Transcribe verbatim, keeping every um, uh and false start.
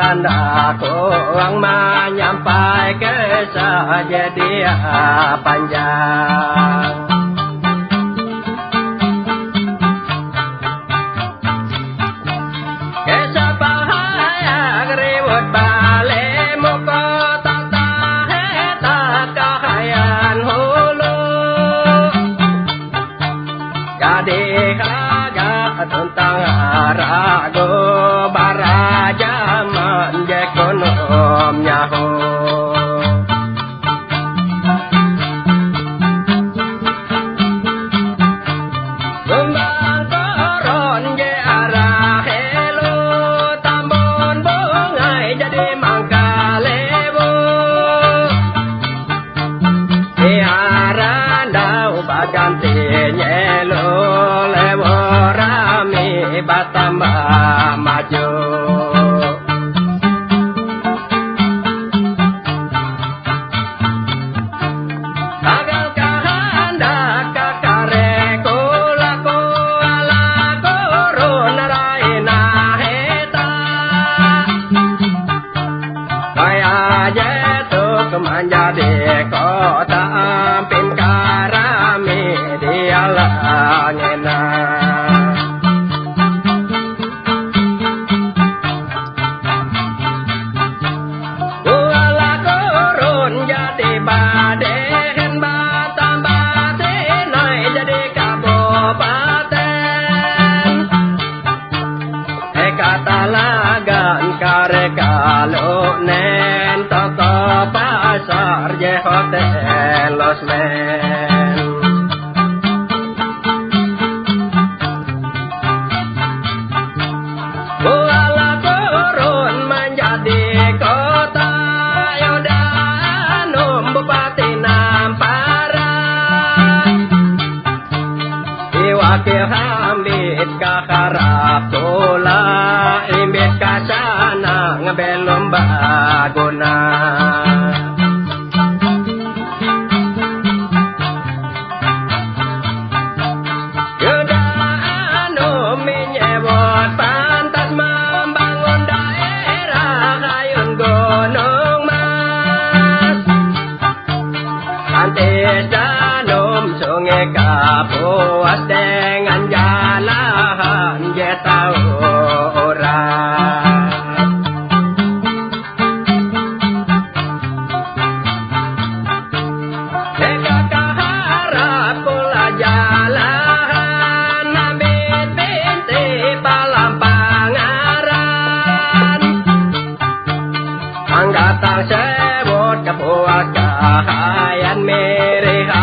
Aku ang menyampai kisah dia panjang. Kisah bahaya ribut balik muka tak tahe tak kahayan hulu. Jadi kagak tentang ragu baraja ekonom nyaho Kembang koron je arah helo tambon bungai jadi mangkalewo Siaran dau baganti nyelo lewo rami batambah maju menjadi kota ampin karami dia langena Kuala kurun jadi baden batam batin naik jadi kabupaten Eka talagan kare kalau nen toko pasar je hotel Los Men Kuala Kurun menjadi kota Yodanum Bupati Nampara Iwakil hambit kaharap tula imbit kasana ngebelum baguna Kapuas dengan jalan je tahu orang Eka kaharap pula jalan Nambit binti palam pangaran Anggatang sebut kapuas kahayan mirih